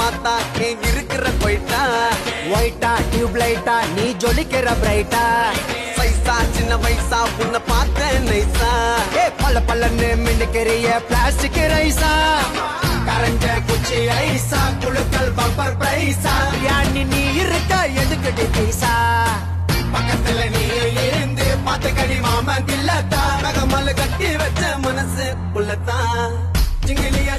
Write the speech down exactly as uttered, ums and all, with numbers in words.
பார்த்தா ஏன் இருக்கிற போயிட்டா ஒயிட்டா டியூப் லைட்டா நீ ஜொலிக்கிற பிரைட்டா சைஸா சின்ன வயசா உன்னை பார்த்தேன் நைசா ஏ பல்ல பல்லன்னு மின்னுக்கிறிய பிளாஸ்டிக் ரைஸா கரஞ்ச குச்சி ஐசா குழுக்கள் பம்பர் பிரைஸா யானி நீ இருக்க எதுக்கிட்டு பீசா பக்கத்துல நீ இருந்து பார்த்து கடி மாமன் கில்லத்தா நகமல் கட்டி வச்ச மனசு புள்ளத்தான் ஜிங்கிலியா